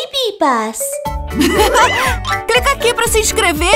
Pipas! Clica aqui para se inscrever.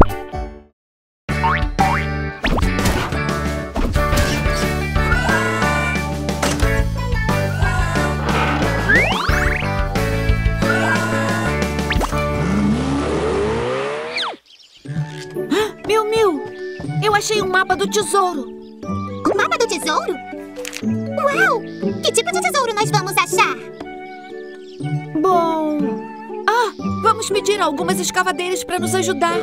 Miu, eu achei um mapa do tesouro. Um mapa do tesouro? Uau! Que tipo de tesouro nós vamos achar? Bom... vamos pedir a algumas escavadeiras para nos ajudar.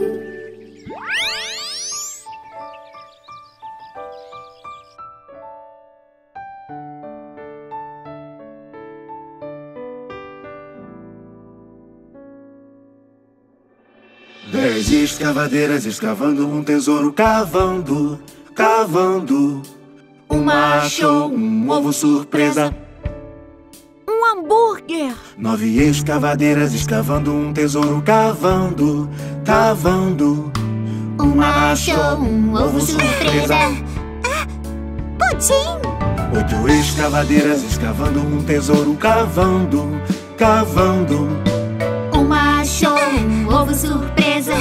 Dez escavadeiras escavando um tesouro, cavando, cavando. Uma achou um ovo surpresa. Um hambúrguer. 9 escavadeiras escavando um tesouro, cavando, cavando. Uma achou um ovo surpresa. Pudim! 8 escavadeiras escavando um tesouro, cavando, cavando. Uma achou um ovo surpresa.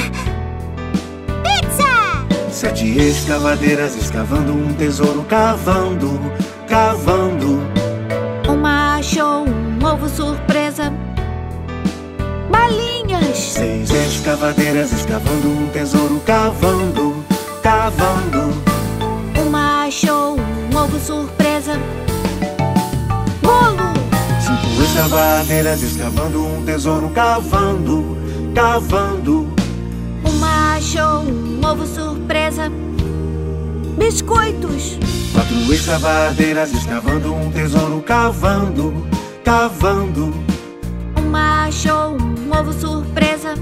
Pizza! 7 escavadeiras escavando um tesouro, cavando, cavando. Uma achou um ovo surpresa. Balinhas. 6 escavadeiras escavando um tesouro, cavando, cavando. Uma achou um ovo surpresa. Bolo. 5 escavadeiras escavando um tesouro, cavando, cavando. Uma achou um ovo surpresa. Biscoitos. 4 escavadeiras escavando um tesouro, cavando, cavando. Uma achou um ovo surpresa.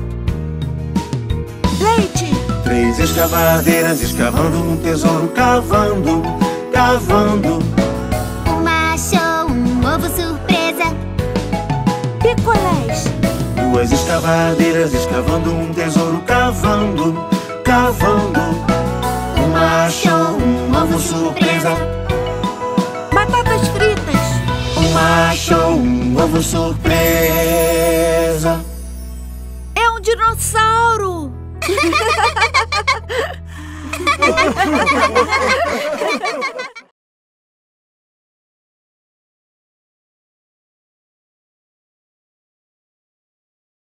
Leite. 3 escavadeiras escavando um tesouro, cavando, cavando. Uma achou um ovo surpresa. Picolés. 2 escavadeiras escavando um tesouro, cavando, cavando. Uma achou um ovo surpresa. Batatas fritas. Uma achou um ovo surpresa. É um dinossauro.